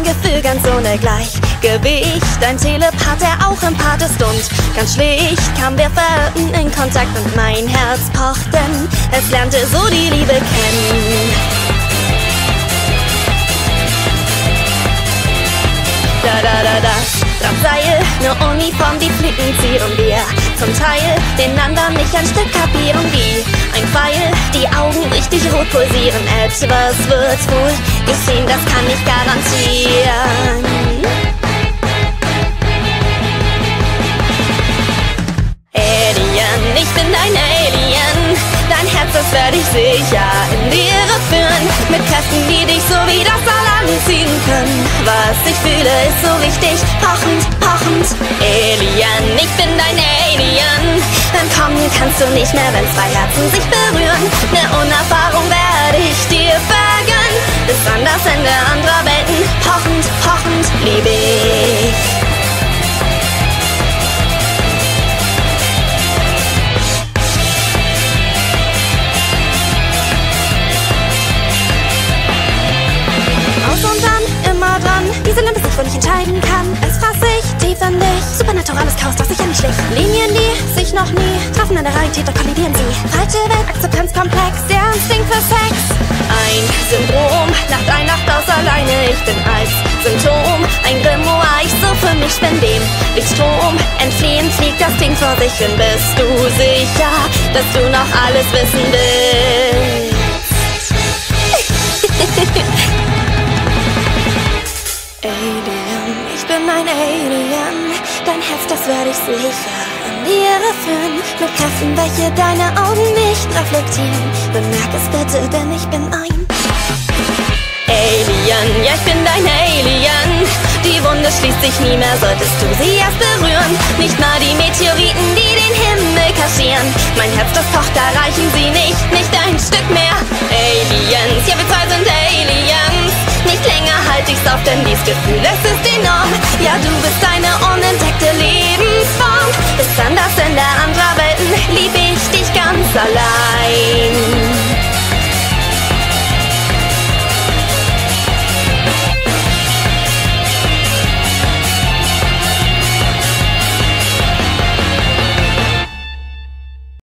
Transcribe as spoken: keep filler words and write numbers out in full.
Gefühl ganz ohne Gleichgewicht. Ein Telepath, der auch Empath ist und ganz schlicht kamen wir verirrten in Kontakt und mein Herz pocht, denn es lernte so die Liebe kennen. Da da da da, Drahtseil, ne Uniform, die Flicken zieren wir zum Teil den anderen nicht ein Stück kapieren wie ein Pfeil, die Augen richtig rot pulsieren. Etwas wird wohl geschehen, das kann ich garantieren. Alien, ich bin dein Alien. Dein Herz, das werde ich sicher in die Irre führen. Mit Kräften, die dich so wie das All anziehen können. Was ich fühle, ist so richtig pochend, pochend. Alien, ich bin dein Alien. Entkommen kannst du nicht mehr, wenn zwei Herzen sich berühren. Ne Unerfahrung werde ich dir vergönnen. Bis an das Ende anderer Welten. Pochend, pochend, liebe ich. Und dann immer dran, diese Lampe sich, wo ich entscheiden kann. Es fraß sich tief in dich, supernaturales Chaos, das sich an mich schlicht. Linien, die sich noch nie treffen in der Realität, da kollidieren sie. Falsche Welt, Akzeptanzkomplex, der Instinkt für Sex. Ein Syndrom, Nacht ein, Nacht aus alleine. Ich bin als Symptom ein Grimoire, ich so für mich bin dem Lichtstrom. Entfliehen fliegt das Ding vor sich hin. Bist du sicher, dass du noch alles wissen willst? Alien, ich bin ein Alien. Dein Herz, das werde ich sicher in die Irre führen. Mit Kräften, welche deine Augen nicht reflektieren. Bemerk es bitte, denn ich bin ein Alien, ja ich bin dein Alien. Die Wunde schließt sich nie mehr, solltest du sie erst berühren. Nicht mal die Meteoriten, die den Himmel kaschieren. Mein Herz, das pocht, da reichen sie nicht, nicht ein Stück mehr. Aliens, ja wir zwei sind Aliens. Nicht länger halt ich's auf, denn dies Gefühl, es ist enorm. Ja, du bist eine unentdeckte Lebensform. Bis an das Ende anderer Welten lieb ich dich ganz allein.